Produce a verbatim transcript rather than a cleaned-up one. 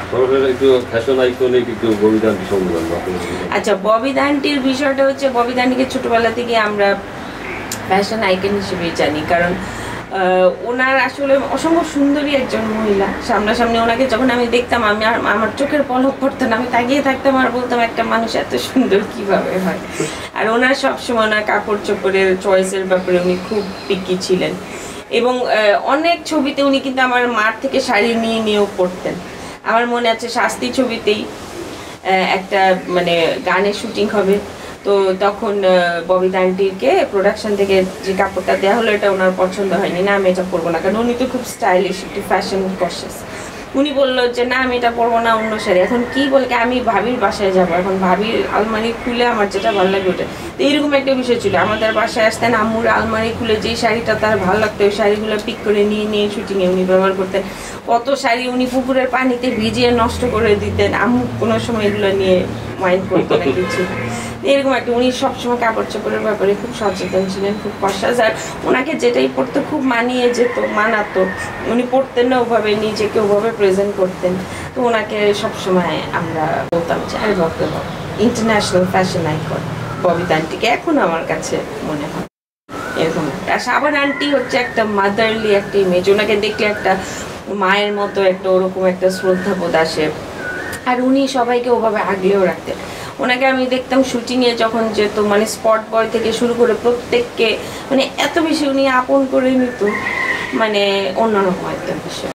আচ্ছা, ববি দান্টির বিষয়টা হচ্ছে, ববি দান্টিকে ছোটবেলা থেকে আমরা ফ্যাশন আইকন হিসেবেই জানি, কারণ ওনার আসলে অসম্ভব সুন্দরী একজন মহিলা। সামনাসামনি ওনাকে যখন আমি দেখতাম, আমি আমার চোখের পলক পড়তো না, আমি তাকিয়ে থাকতাম আর বলতাম একটা মানুষ এত সুন্দর কিভাবে হয়। আর ওনার সবসময় ওনার কাপড় চোপড়ের চয়েসের ব্যাপারে উনি খুব পিকি ছিলেন, এবং অনেক ছবিতে উনি কিন্তু আমার মার থেকে শাড়ি নিয়ে নিয়েও পরতেন। আমার মনে আছে শাস্তি ছবিতেই একটা মানে গানের শুটিং হবে, তো তখন ববি দান্টিকে প্রোডাকশন থেকে যে কাপড়টা দেওয়া হলো এটা ওনার পছন্দ হয়নি, না আমি এটা পরবো না, কারণ উনি তো খুব স্টাইলিশ, একটু ফ্যাশন কনসিয়াস। উনি বললো যে না আমি এটা পরবো না, অন্য শাড়ি। এখন কি বলে আমি ভাবির বাসায় যাবো, এখন ভাবির আলমারি খুলে আমার যেটা ভালো লাগবে ওটা। তো এইরকম একটা বিষয় ছিল, আমাদের বাসায় আসতেন, আম্মুর আলমারি খুলে যেই শাড়িটা তার ভালো লাগতো ওই শাড়িগুলো পিক করে নিয়ে নিয়ে শুটিংয়ে উনি ব্যবহার করতেন। কত শাড়ি উনি পুকুরের পানিতে ভিজিয়ে নষ্ট করে দিতেন, আম্মু কোনো সময় এগুলো নিয়ে মাইন্ড করতো না কিছু। এরকম একটা, উনি সবসময় কাপড় চোপড়ের ব্যাপারে খুব সচেতন ছিলেন, খুব কষাস। আর ওনাকে যেটাই পড়তে খুব মানিয়ে যেত, মানাতো, উনি পড়তেন না ওভাবে, নিজেকে ওভাবে প্রেজেন্ট করতেন। তো ওনাকে সবসময় আমরা বলতাম যে আরে বাপরে বাপ, ইন্টারন্যাশনাল ফ্যাশন আইকন ববি দান্টিকে এখন আমার কাছে মনে হয় এরকম। আর সাবান আন্টি হচ্ছে একটা মাদারলি একটা ইমেজ, ওনাকে দেখলে একটা মায়ের মতো একটা ওরকম একটা শ্রদ্ধাবোধ আসে। আর উনি সবাইকে ওভাবে আগলেও রাখতেন। ওনাকে আমি দেখতাম শুটিংয়ে যখন যেত, মানে স্পট বয় থেকে শুরু করে প্রত্যেককে মানে এত বেশি উনি আপন করে নিত, মানে অন্যরকম একটা বিষয়।